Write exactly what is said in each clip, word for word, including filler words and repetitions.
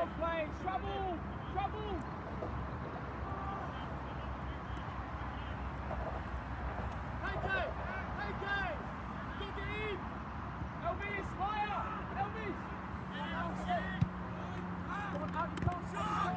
Well played. Trouble. Trouble. Take it. Take it. Kick it in. Elvis, fire. Elvis. Come on, out. You can't stop.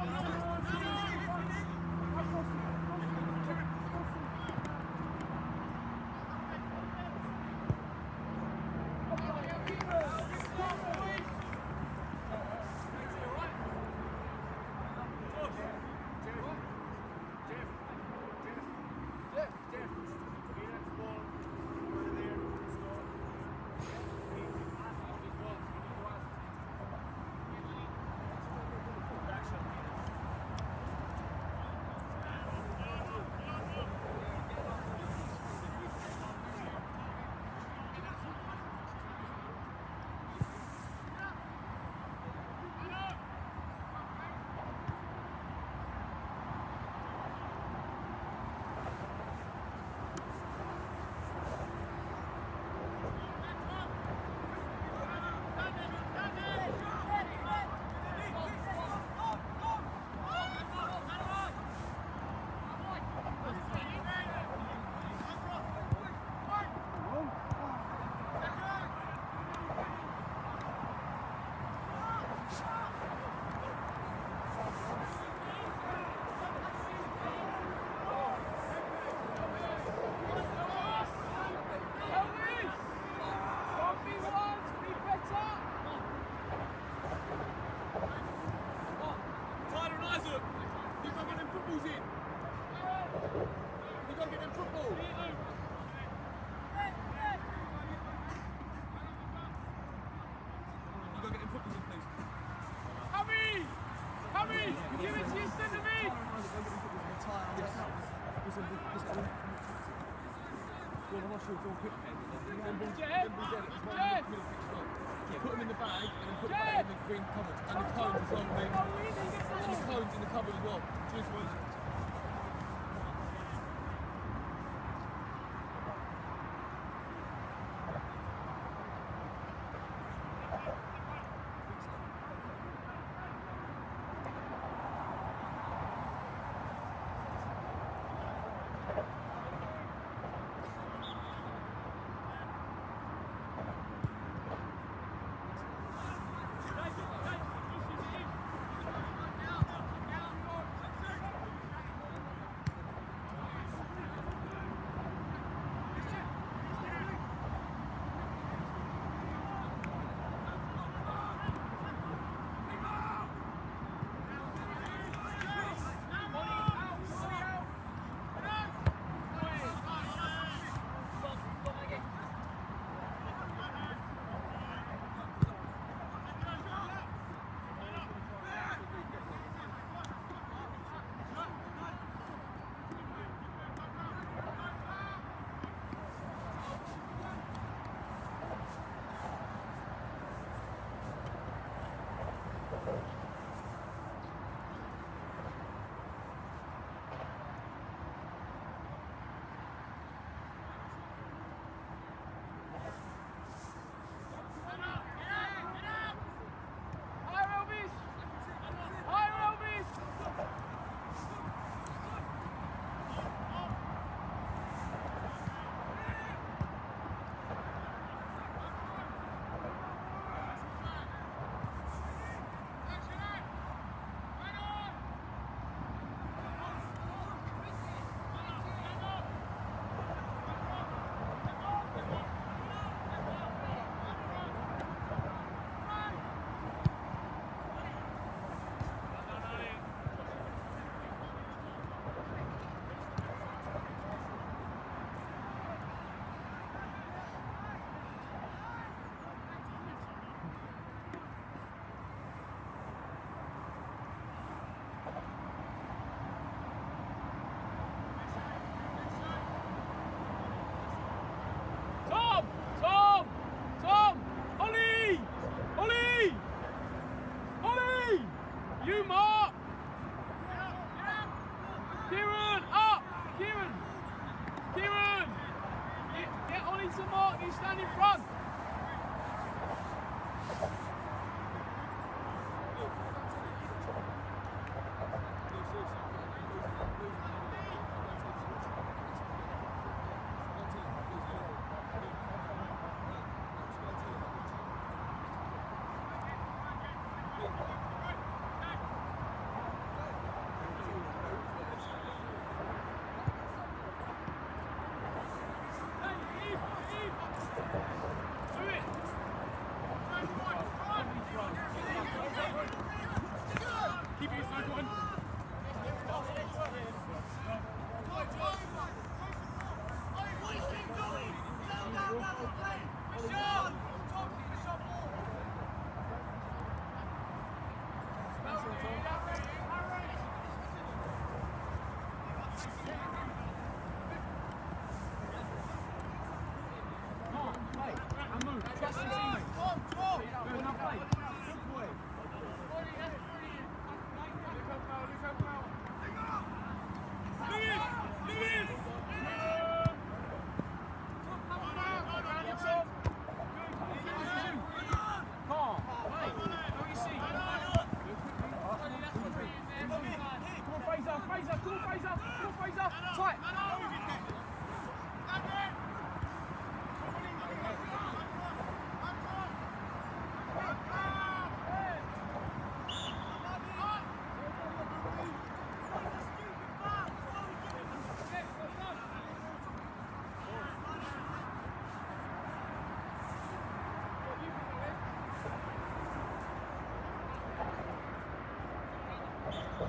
Put them in the bag and then put them back in the green cupboard. And the cones as well, mate. And the cones in the cupboard as well. Cheers, boys.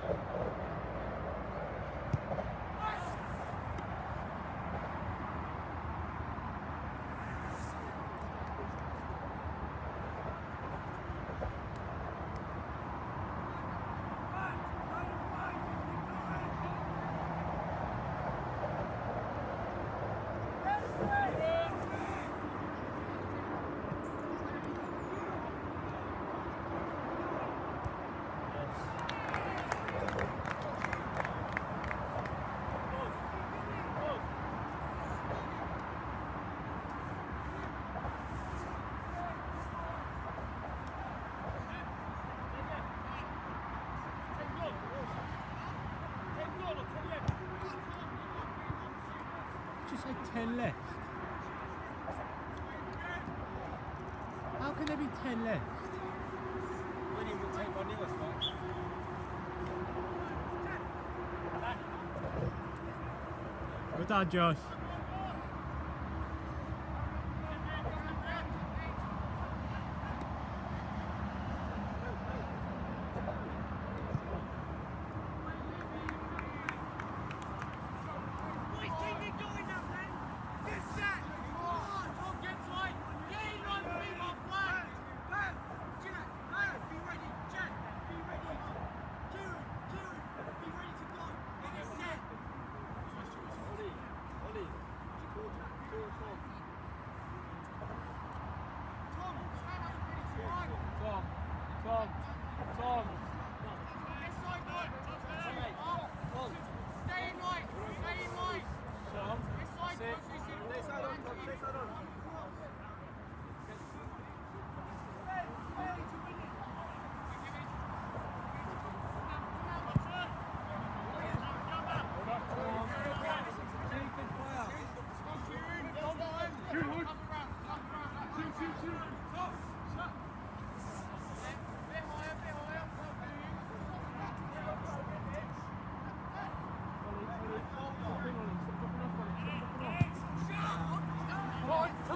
Just like ten left. How can there be ten left? Winning will take one nil, I suppose. Well done, Josh. Tom, Tom. Stay in line, stay in line. Tom, sit. Stay side on, Tom, stay side on. Come on,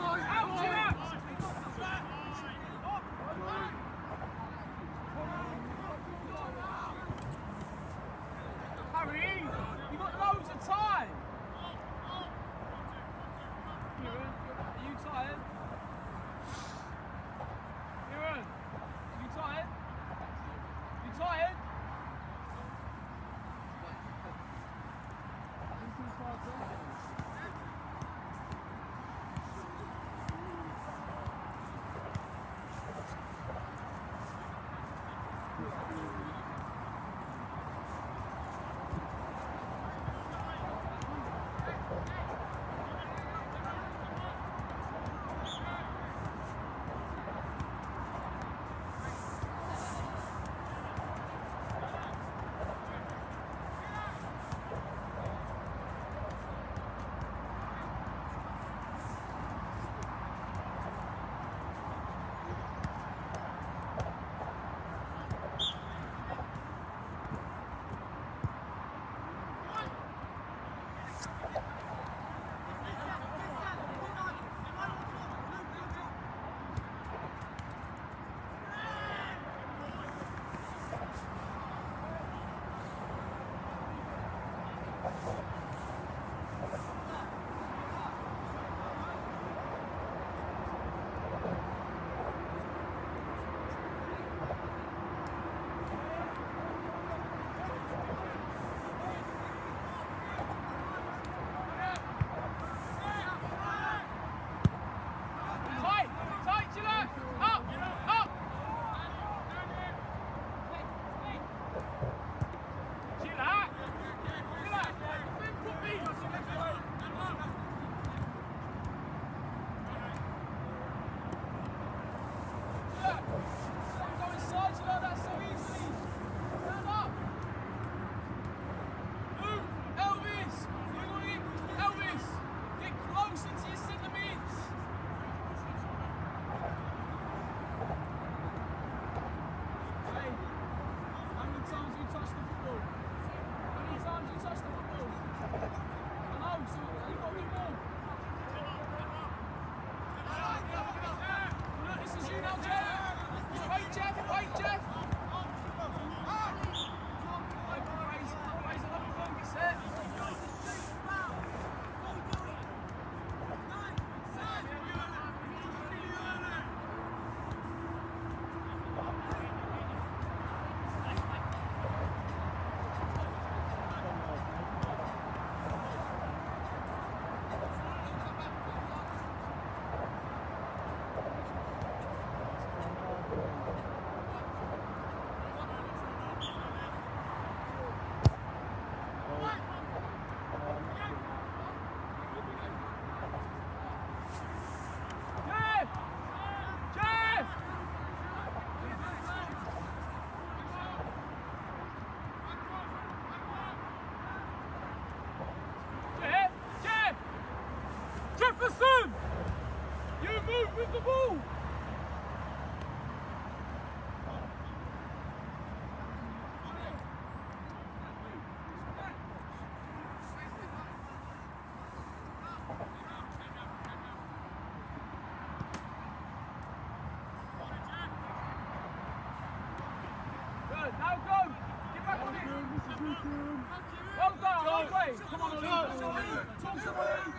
Well done, Ollie. Come on, Ollie. Talk to Ollie. Talk to Ollie.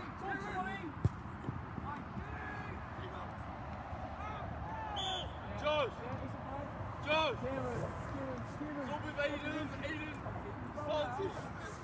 Josh! Josh! It's all with Aiden. Aiden. Francis.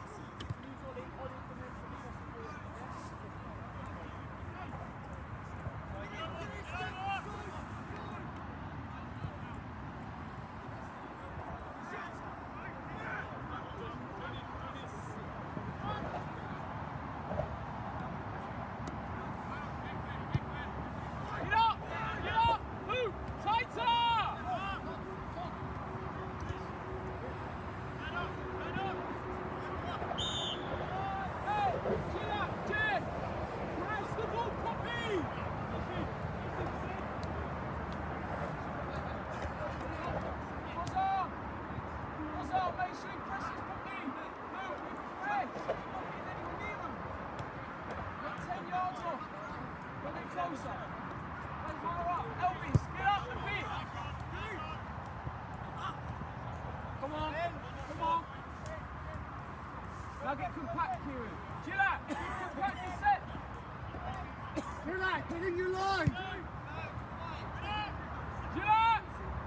Now get compact, Kieran. Chill out. Compact your set. Chill out. Get in your line. Chill out.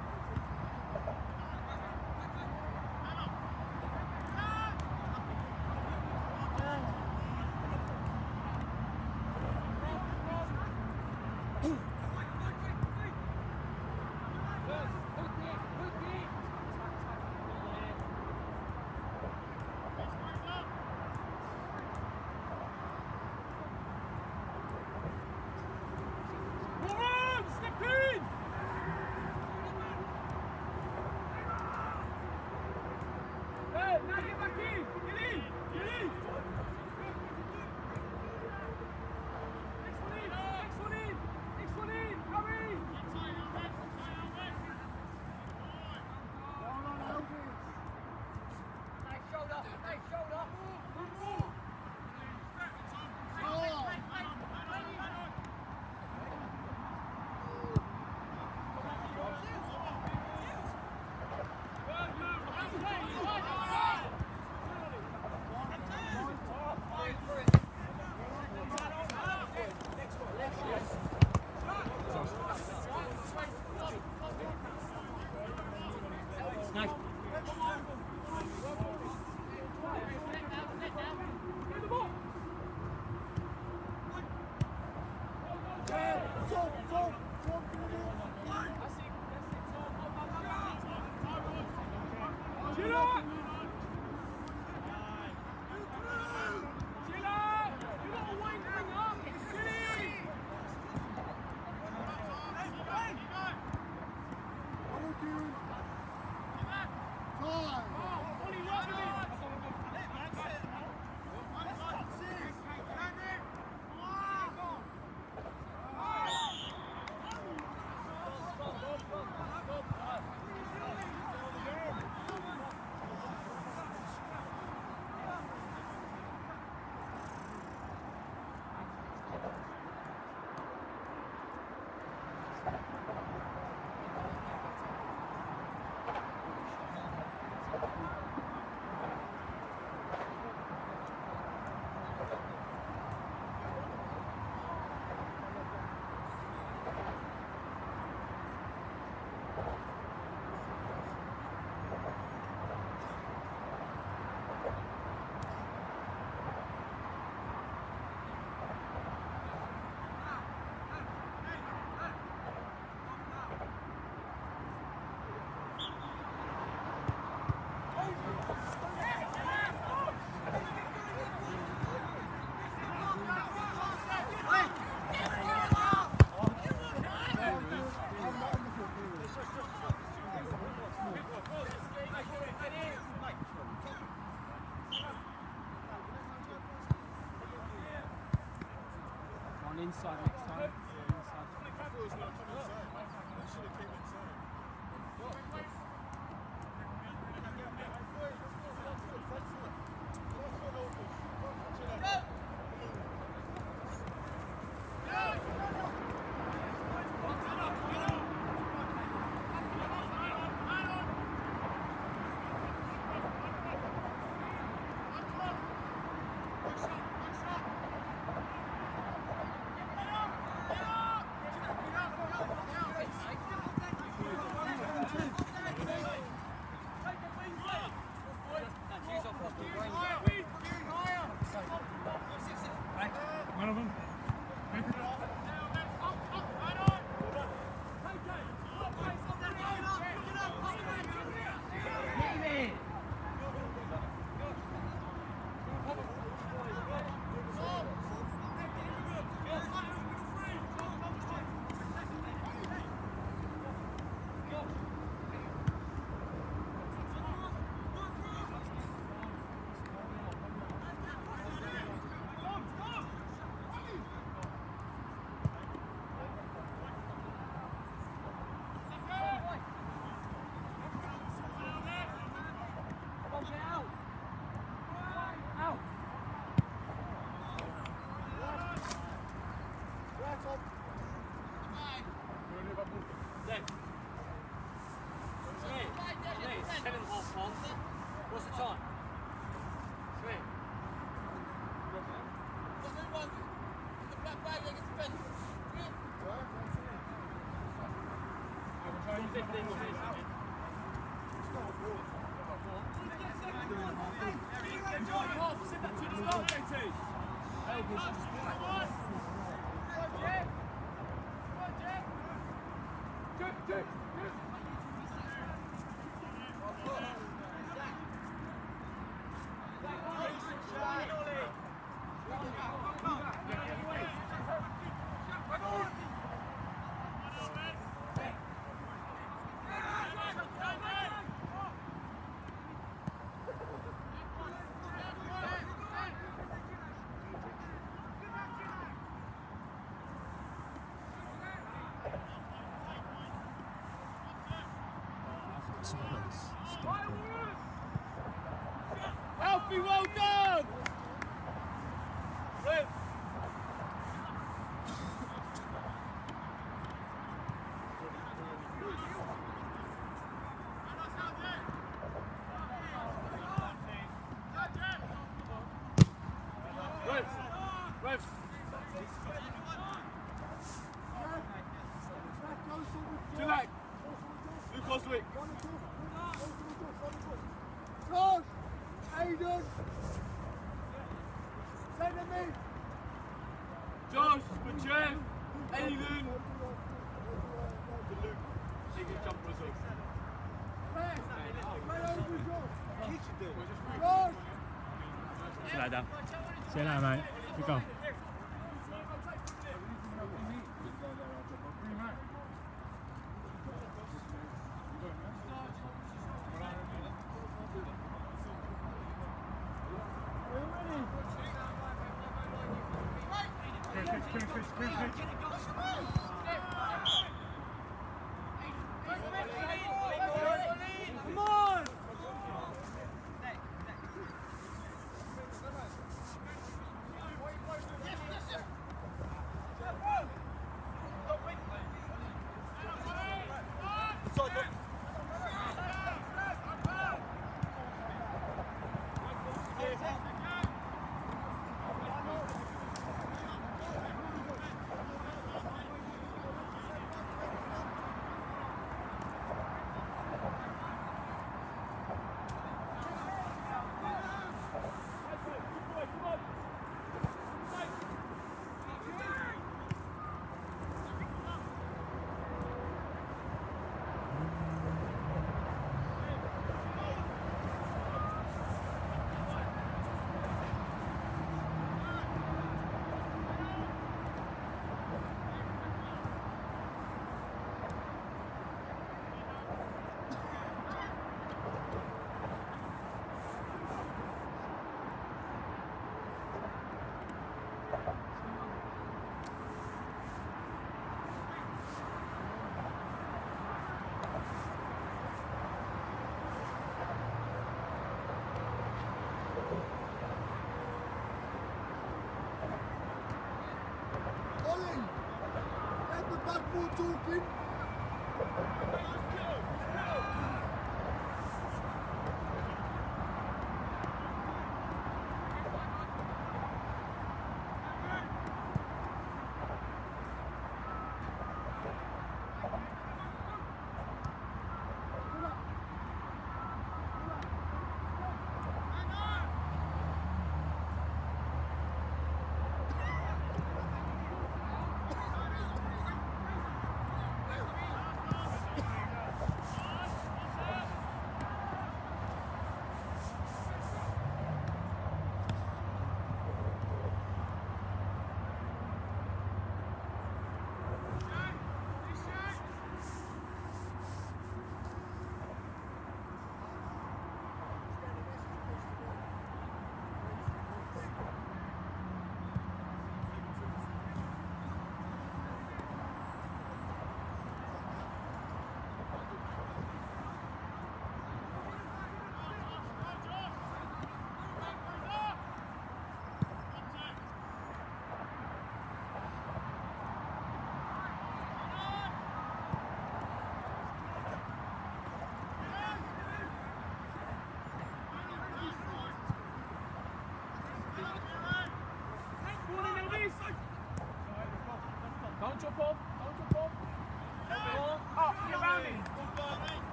Inside next time. Inside. time. Sweet. Got new ones in the black bag against the fence. Sweet. fifteen will be something. Send that to the start, J T. Stop it. Alfie, well done! Red. Red. Red. Gillette. Luke Oswick. Josh! Aiden! Send him in! Josh, for Jeff, Aiden, for Luke. He can jump for us all. Play! Play over Josh! Josh! See you later. See you later, mate. Good goal. Come on! Ollie! Let the backboard talking!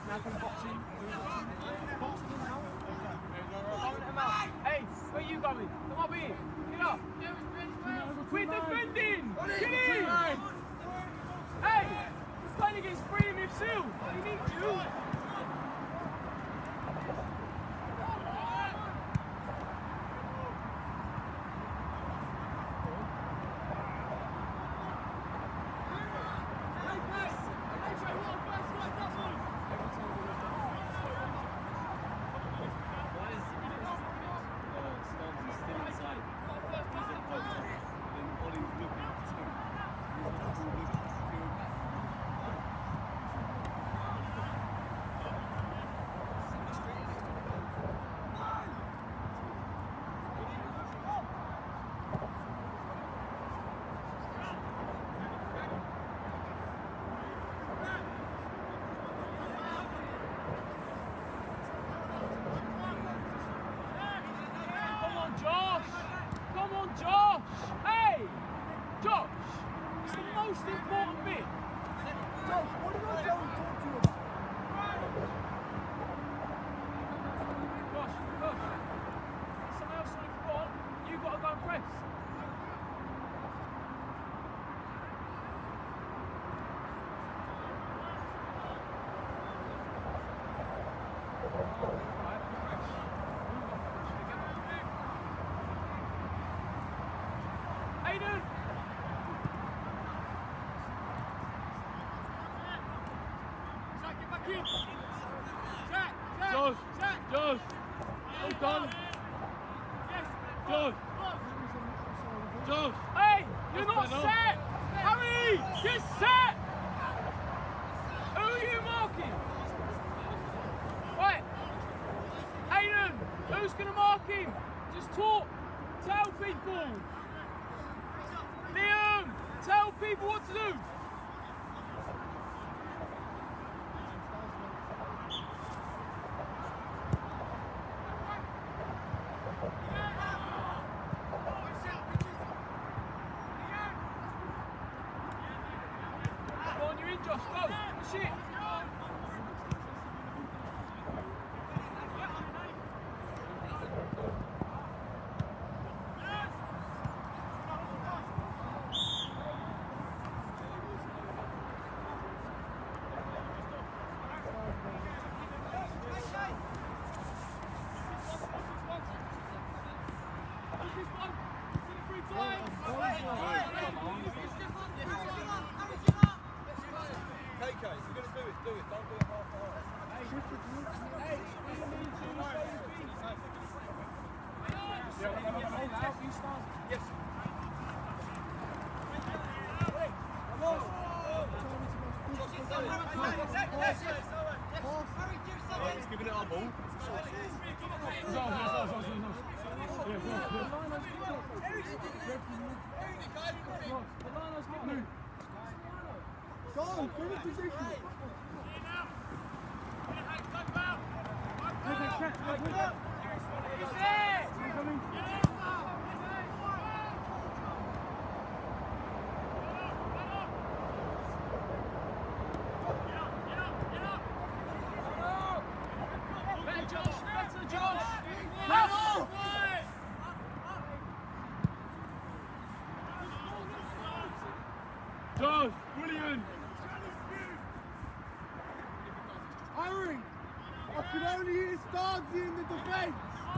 Hey, where you going? Come up here. Get up. We're defending. Get in. Hey, he's playing against freedom himself. He needs you. Josh! Hey! Josh! It's the most important bit. Josh, what did I tell you to talk to you about? Josh, Josh. There's something else on the ball. You've got to go and press. Aiden! Josh! Josh! Well done! Josh! Josh! Hey! You're That's not better. set! Harry! Get set! Who are you marking? Right! Aiden! Who's going to mark him? Just talk! Tell people! Liam! Tell people what to do! Come on, you're in, Josh, go! Push it! K K, if you're going to do it, do it. Don't do it half-half. Yes. Right, he's giving it our ball. Go, get in position. Better Josh, better Josh! Come! Josh, brilliant! Harry, I could only hear Stardsy in the defence.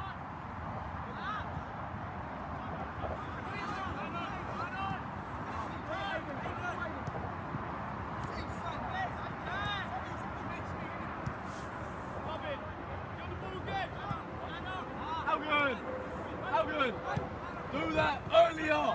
How good? How good? Do that earlier!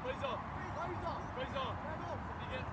Fraser! Fraser! Fraser!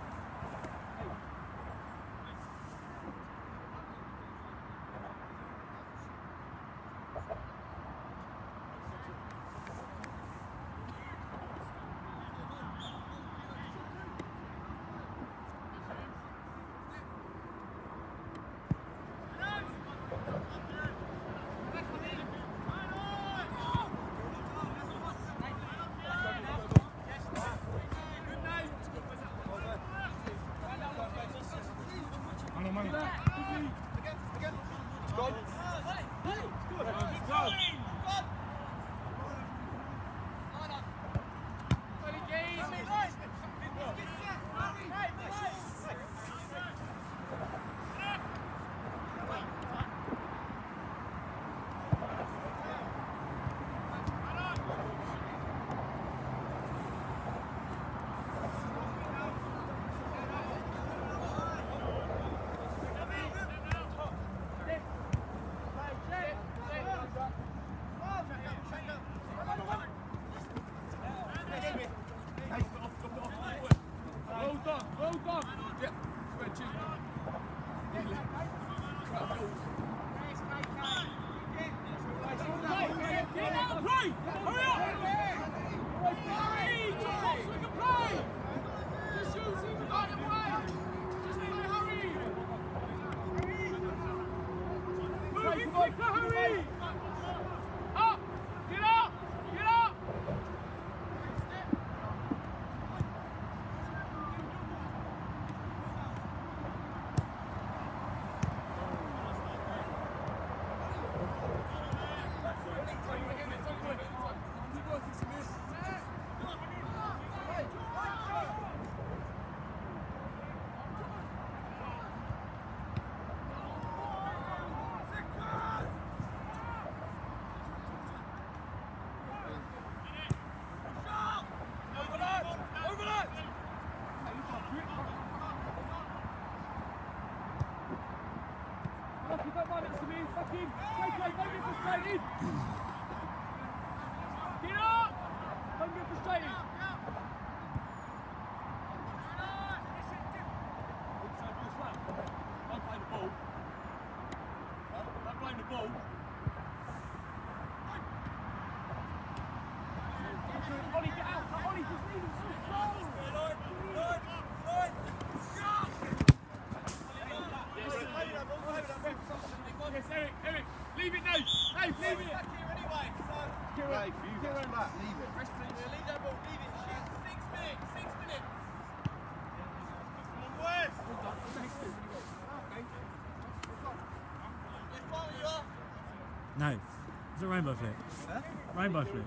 No, it's a rainbow flick. Huh? Rainbow flick.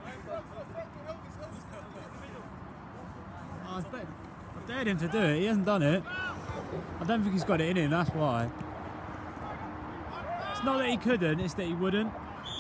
Oh, I, bet, I dared him to do it, he hasn't done it. I don't think he's got it in him, that's why. It's not that he couldn't, it's that he wouldn't.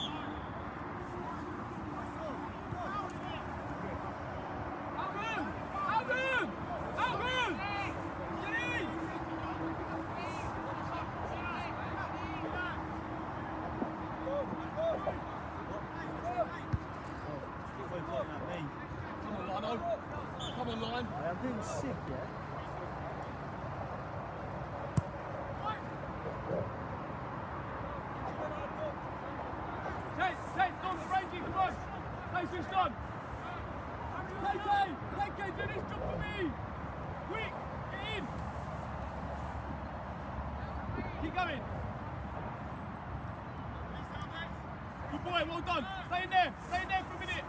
Well done. Stay in there. Stay in there for a minute.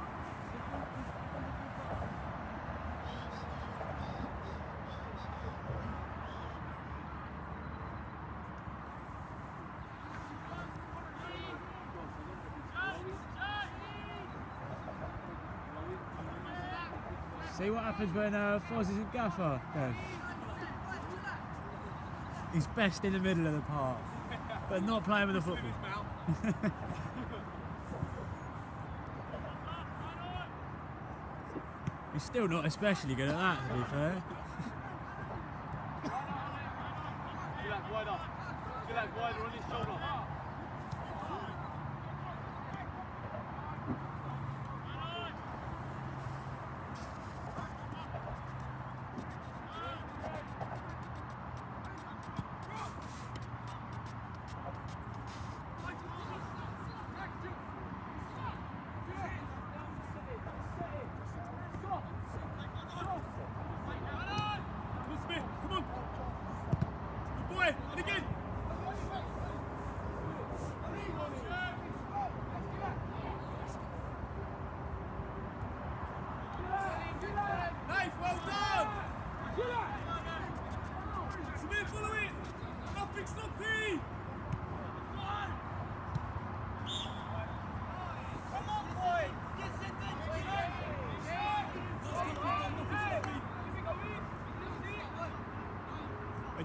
See what happens when uh, Foz is at gaffer, Dev. He's best in the middle of the park, but not playing with the football. He's still not especially good at that, to be fair. Get that wider. Get that wider on his shoulder.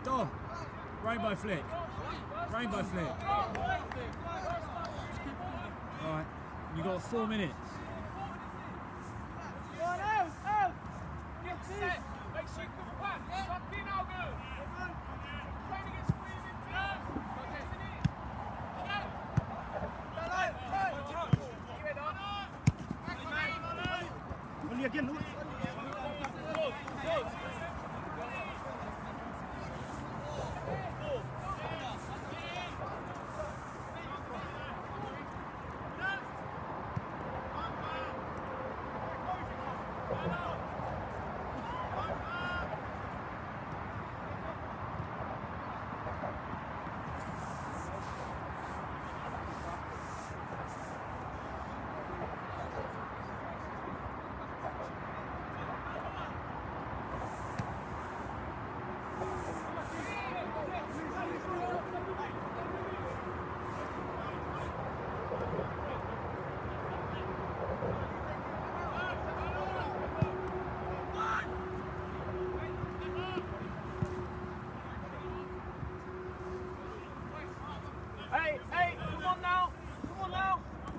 Dom. Rainbow flick. Rainbow flick. Alright, you got four minutes. Go on, out, out. Get set. Make sure you can pass. Tuck in, Algo. Trying to get screaming teams. Only again, look. Hey, hey, come on now. Come on now.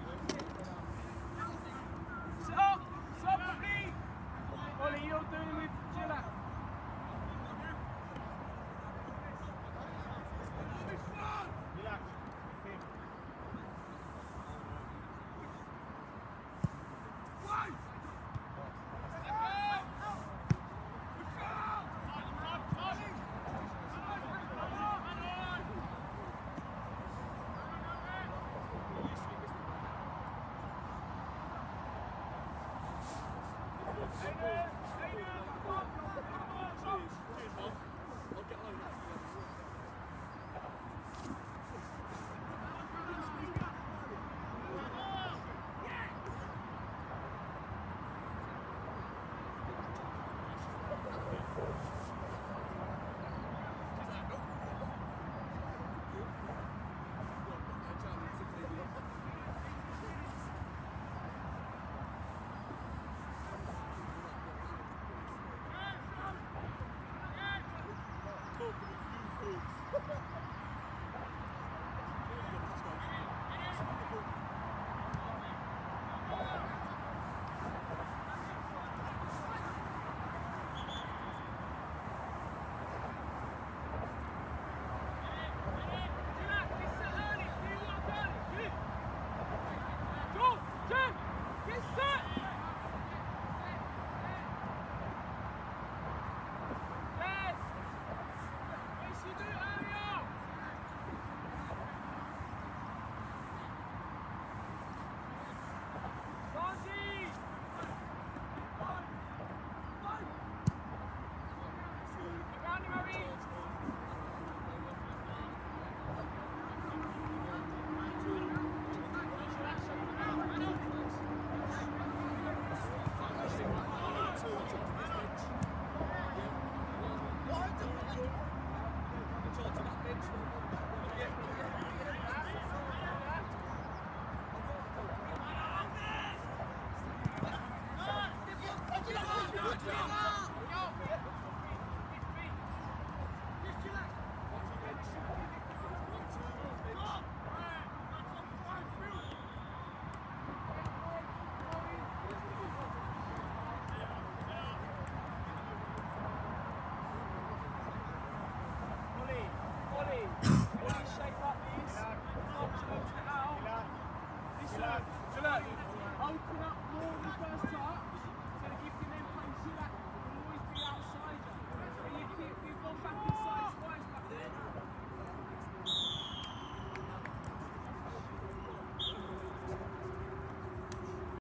Sit up. Sit up with me. Ollie, you're doing with Gilla. Hey,